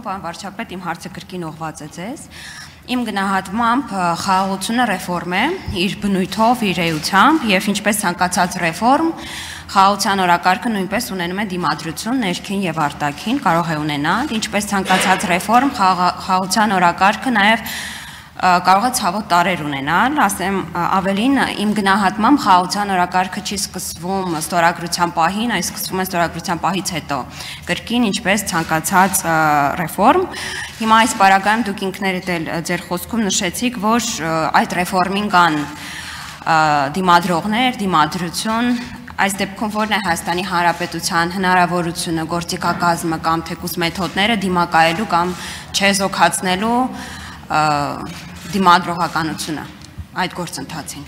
պարոն վարչապետ, իմ հարցը կրկին ուղղված է ձեզ։ Իմ գնահատմամբ խաղաղությունը ռեֆորմ է, իր բնույթով, իր էությամբ եւ ինչպես ցանկացած ռեֆորմ, խաղաղության օրակարգը նույնպես ունենում է դիմադրություն ներքին եւ արտաքին, կարող է ունենալ, ինչպես ցանկացած ռեֆորմ, խաղաղության օրակարգը նաեւ կարող է ցավոտ տարեր ունենալ, ասեմ ավելին իմ գնահատմամբ խաղաղության օրակարգը չի սկսվում ստորագրության պահին, այլ սկսվում է ստորագրության պահից հետո։ Կրկին ինչպես ցանկացած ռեֆորմ։ Հիմա այս պարագայում դուք ինքներդ էլ ձեր խոսքում նշեցիք, որ այդ ռեֆորմին կան դիմադրողներ, դիմադրություն, այս դեպքում որն է Հայաստանի Հանրապետության հնարավորությունը, գործիքակազմը կամ թեկուզ մեթոդները դիմակայելու կամ չեզոքացնելու դիմադրողականությունը այդ գործընթացին։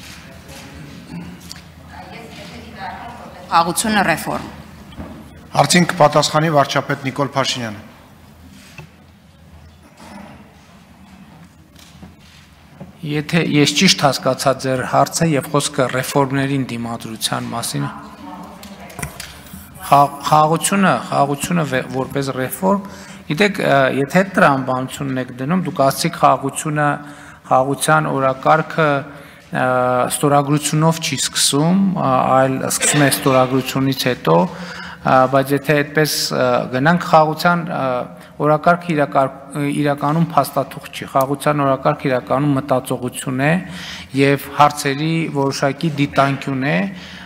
Խաղաղությունը ռեֆորմ։ Հարցին կպատասխանի վարչապետ Նիկոլ Փաշինյանը։ Եթե ես ճիշտ հասկացա ձեր հարցը եւ խոսքը ռեֆորմներին դիմադրության մասին, խաղաղությունը որպես ռեֆորմ, գիտեք, եթե տրամաբանությունն եք դնում, դուք ասացիք խաղաղության օրակարգը ստորագրությունով չի սկսում, այլ սկսում է ստորագրությունից հետո, բայց եթե այդպես գնանք խաղաղության օրակարգը իրականում փաստաթուղթ չի, խաղաղության օրակարգը իրականում մտածողություն է եւ հարցերի որոշակի դիտանկյուն է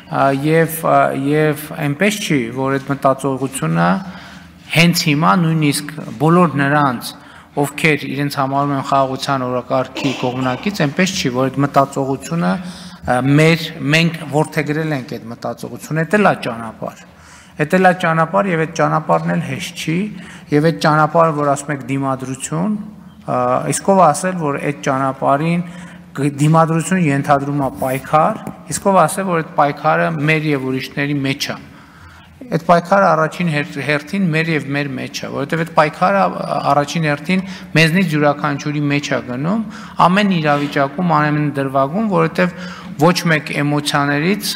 եւ այնպես չի, որ այդ մտածողությունը հենց հիմա նույնիսկ բոլոր նրանց, ովքեր իրենց համարում են խաղաղության օրակարգի կողմնակից, այնպես չի, որ այդ մտածողությունը մենք որդեգրել ենք այդ մտածողությունը, դա էլ է ճանապարհ։ Դա էլ է ճանապարհ եւ այդ ճանապարհն էլ հեշտ չի, եւ այդ ճանապարհը, որ ասում եք դիմադրություն, իսկ ով ասել, որ այդ ճանապարհին դիմադրությունը ենթադրում է պայքար, իսկ ով ասել, որ այդ պայքարը մեր եւ ուրիշների մեջ է։ Այդ պայքարը առաջին հերթին մեր եւ մեր մեջ է, որովհետեւ այդ պայքարը առաջին հերթին մեզնից յուրաքանչյուրի մեջ է գնում, ամեն իրավիճակում, ամեն դրվագում, որովհետեւ ոչ մեկ էմոցիաներից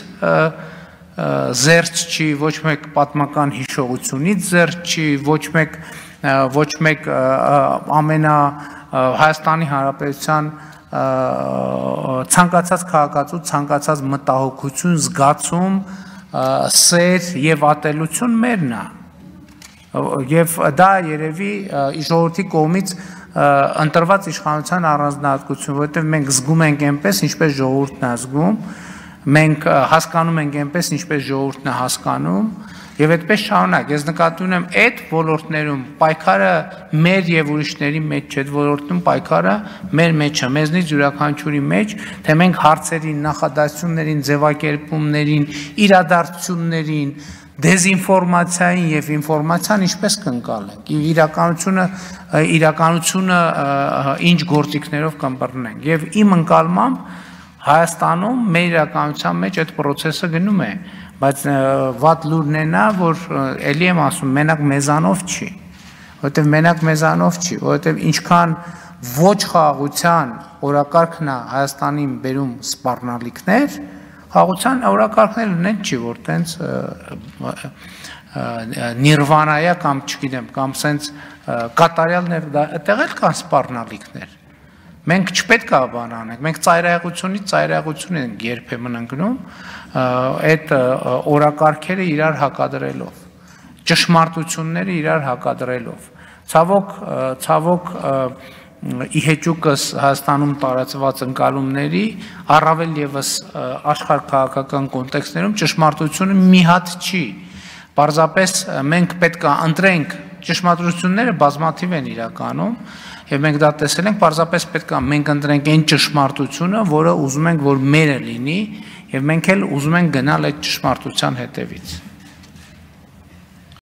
զերծ չի, ոչ մեկ պատմական հիշողությունից զերծ չի, ոչ մեկ Հայաստանի Հանրապետության ցանկացած քաղաքացու, ցանկացած մտահոգություն, զգացում, սեր եւ ատելություն մերն է եւ դա երևի ժողովրդի կողմից ընտրված իշխանության առանձնահատկություն, որովհետեւ մենք զգում ենք այնպես, ինչպես ժողովուրդն է զգում, մենք հասկանում ենք այնպես, ինչպես ժողովուրդն է հասկանում եւ այդպես շարունակ։ Ես նկատի ունեմ այդ ոլորտներում պայքարը մեր եւ ուրիշների մեջ չէ, այդ ոլորտում պայքարը մեր մեջ է, մեզնից յուրաքանչյուրի մեջ, թե մենք հարցերին, նախադասություններին, ձևակերպումներին, իրադարձություններին, դեզինֆորմացիային եւ ինֆորմացիան ինչպես կընկալենք, իրականությունը ինչ գործիքներով կըմբռնենք եւ իմ ընկալմամբ Հայաստանում մեր իրականության մեջ այդ process-ը գնում է, բայց վատ լուրն է նա, որ ելի եմ ասում, մենակ մեզանով չի, որովհետև մենակ մեզանով չի, որովհետև ինչքան ոչ խաղաղության օրակարգն է Հայաստանին բերում սպառնալիքներ, խաղաղության օրակարգն էլ չի, որ տենց նիրվանայա կամ չգիտեմ, կամ սենց կատարյալ այդտեղ էլ կան սպառնալիքներ։ Մենք չպետք է բան անենք, մենք ծայրահեղությունից ծայրահեղություն ենք երբեմն ընկնում, այդ օրակարգերը իրար հակադրելով, ճշմարտությունները իրար հակադրելով։ Ցավոք իհեճուկս Հայաստանում տարածված ընկալումների, առավել եւս աշխարհ-քաղաքական կոնտեքստներում ճշմարտությունը մի հատ չի։ Պարզապես մենք պետք է ընտրենք ճշմարտությունները բազմաթիվ են իրականում, եւ մենք դա տեսել ենք, պարզապես պետք է մենք ընտրենք այն ճշմարտությունը, որը ուզում ենք, որ մերը լինի, եւ մենք էլ ուզում ենք գնալ այդ ճշմարտության հետևից։